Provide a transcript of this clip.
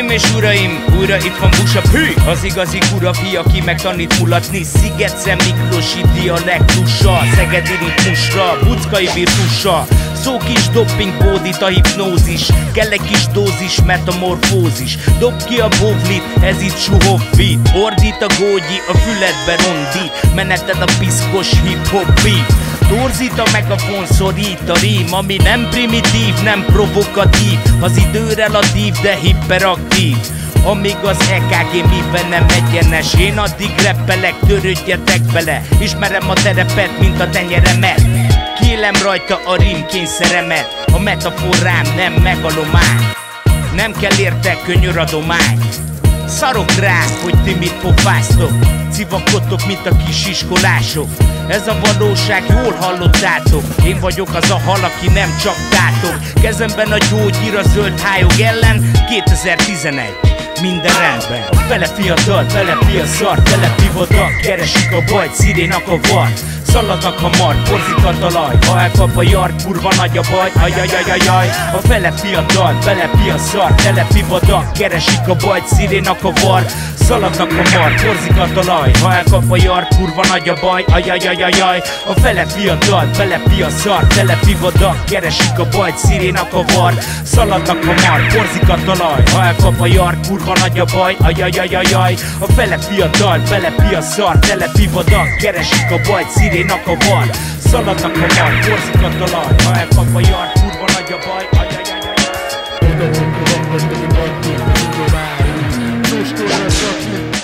Hölgyeim és uraim, újra itt van Busa Pü, az igazi kura fi, aki megtanít mulatni Sziget-Szent Miklósi dialektussal, szegedi ritmusra, buckai virtussal. Szó kis dopping, bódít a hipnózis, kell egy kis dózis, metamorfózis. Dob ki a bovlit, ez itt suhovvit, ordít a gógyi, a füledbe rondít, meneted a piszkos hip-hop beat. Torzít a megafon, szorít a rím, ami nem primitív, nem provokatív, az idő relatív, de hiperaktív. Amíg az EKG miben nem egyenes, én addig reppelek, törődjetek bele. Ismerem a terepet, mint a tenyeremet, kiélem rajta a rímkényszeremet. A metaforám nem megalomány, nem kell érte könyöradomány. Szarok rá, hogy ti mit pofáztok, civakodtok, mint a kis iskolások. Ez a valóság, jól hallottátok, én vagyok az a hal, aki nem csaptátok. Kezemben a gyógyír a zöld hályog ellen, 2011, minden rendben. A fele fiatal, telepi a szar, telepi vadak, keresik a bajt, szirénak a vart. Szaladnak hamar, porzik a talaj, ha elkap a yard, kurva nagy a baj, ajajajajaj. A fele fiatal, belepi a szar, telepi vadak, keresik a bajt, szirénak a var. Szaladnak hamar, porzik a talaj, ha elkap a yard, kurva nagy a baj, ajajajajaj. A fele fiatal, belepi a szar, telepi vadak, keresik a bajt, szirénak a var. Szaladnak hamar, porzik a talaj, ha elkap a yard, kurva nagy a baj, ajajajajaj. A fele fiatal, belepi a szar, telepi vadak, keresik a bajt, szirénak a var. Szaladnak hamar, porzik a talaj, ha elkap a yard, kurva nagy a baj, ajajajajaj. Oda, hogy van, hogy neki van, tudomány. Csóskolra csak